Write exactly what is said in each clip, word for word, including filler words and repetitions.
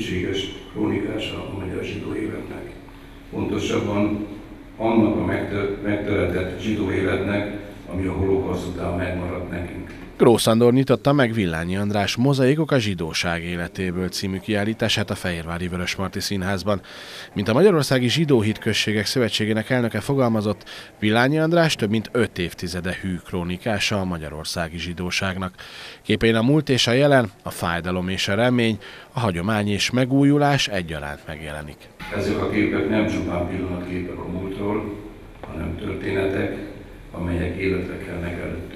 szélsőséges krónikása a magyar zsidó életnek. Pontosabban annak a megteletett zsidó életnek, ami a holokauszt után megmaradt nekünk. Grósz Sándor nyitotta meg Villányi András Mozaikok a zsidóság életéből című kiállítását a Fehérvári Vörösmarty Színházban. Mint a Magyarországi Zsidó Hitközségek Szövetségének elnöke fogalmazott, Villányi András több mint öt évtizede hű krónikása a magyarországi zsidóságnak. Képein a múlt és a jelen, a fájdalom és a remény, a hagyomány és megújulás egyaránt megjelenik. Ezek a képek nem csupán pillanatképek a múltról, hanem történetek, amelyek életre kelnek előttünk.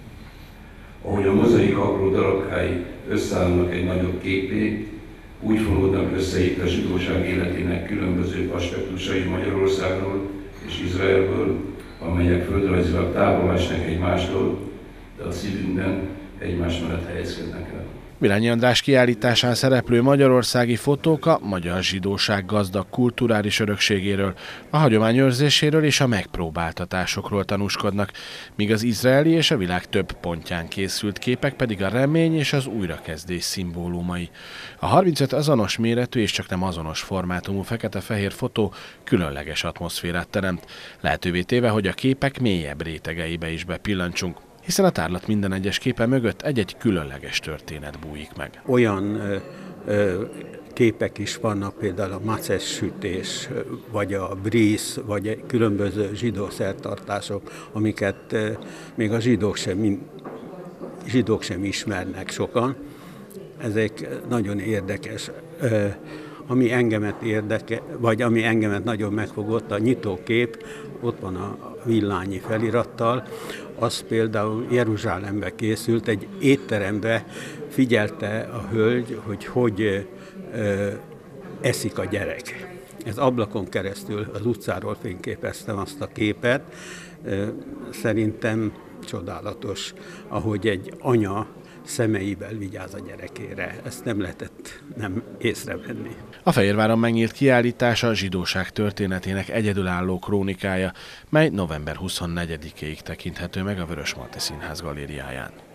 Ahogy a mozaik apró darabkái összeállnak egy nagyobb képé, úgy fonódnak össze itt a zsidóság életének különböző aspektusai Magyarországról és Izraelből, amelyek földrajzilag távol esnek egymástól, de a szívünkben egymás mellett helyezkednek el. Villányi András kiállításán szereplő magyarországi fotók a magyar zsidóság gazdag kulturális örökségéről, a hagyományőrzéséről és a megpróbáltatásokról tanúskodnak, míg az izraeli és a világ több pontján készült képek pedig a remény és az újrakezdés szimbólumai. A harmincöt azonos méretű és csak nem azonos formátumú fekete-fehér fotó különleges atmoszférát teremt, lehetővé téve, hogy a képek mélyebb rétegeibe is bepillantsunk, hiszen a tárlat minden egyes képe mögött egy-egy különleges történet bújik meg. Olyan ö, ö, képek is vannak, például a macesz sütés, vagy a bríz, vagy különböző zsidó szertartások, amiket ö, még a zsidók sem, zsidók sem ismernek sokan. Ezek nagyon érdekes. Ö, ami engemet érdeke, vagy ami engemet nagyon megfogott, a nyitókép, ott van a Villányi felirattal, az például Jeruzsálembe készült, egy étterembe figyelte a hölgy, hogy hogy ö, eszik a gyerek. Ez ablakon keresztül az utcáról fényképeztem azt a képet. Ö, szerintem csodálatos, ahogy egy anya szemeivel vigyáz a gyerekére. Ezt nem lehetett nem észrevenni. A Fehérváron megnyílt kiállítás a zsidóság történetének egyedülálló krónikája, mely november huszonnegyedikéig tekinthető meg a Vörösmarty Színház galériáján.